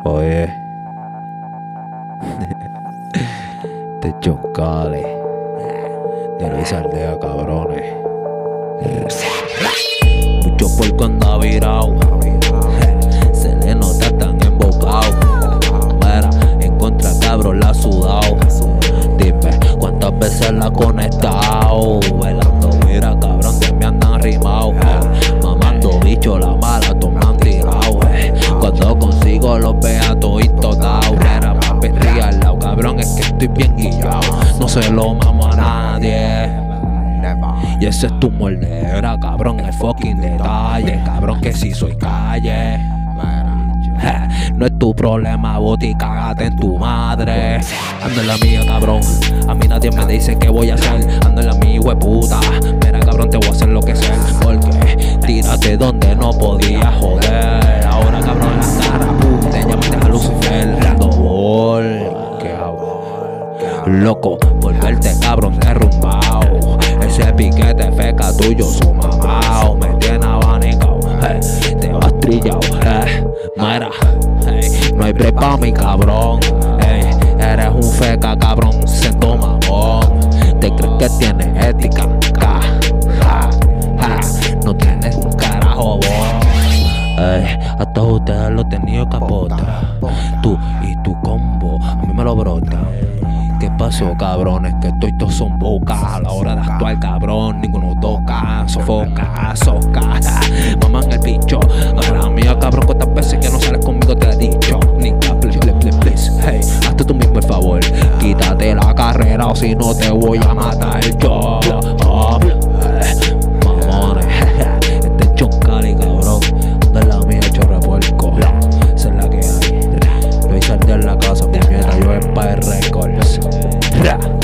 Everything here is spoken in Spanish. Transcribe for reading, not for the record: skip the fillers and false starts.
Oye, te chocale de Luis Aldea, cabrones. Mucho puerco anda virado, se le nota tan embocado. Mira, en contra cabrón la ha sudado. Dime cuántas veces la ha conectado. Velando, mira cabrón que me andan rimado. Mamando bicho la mala, toman tirado. Cuando consigo los beatos y todao. Mira papi, ría al lado, cabrón, es que estoy bien guillado. No se lo mamo a nadie. Y ese es tu mordedera, cabrón, el fucking detalle. Cabrón, que si soy calle. No es tu problema, vos y cágate en tu madre. Ando en la mía, cabrón, a mí nadie me dice qué voy a hacer. Ando en la mía, hueputa. Mira, cabrón, te voy a hacer lo que sea. Porque tírate donde no podía joder. Ahora, cabrón, en la cara, puta, llámate a Lucifer. Dando bol, ¿qué hago? Loco, por verte, cabrón, derrumbao. Ese piquete feca tuyo, su mamao. Me tiene abanicao, te vas trillao. Mira, no hay break pa' mi cabrón. Eres un feca, cabrón, siendo mamón. Te crees que tienes ética, no tienes un carajo vos. A todos ustedes lo he tenido capota. Tú y tu combo, a mí me lo brota. ¿Qué pasó, cabrones? Que estoy todos son bocas. A la hora de actuar, cabrón, ninguno toca. Sofoca, soca, maman el bicho. Ahora mía, cabrón, cuántas veces que no sales conmigo te he dicho. Nica, please, hey, hazte tú mismo el favor. Quítate la carrera o si no te voy a matar yo. Mamones, este es Choncali, cabrón. Anda en la mía, hecho revuelco. Esa es la que hay. Luis Aldea en la casa, puñeta, yo Empire Records.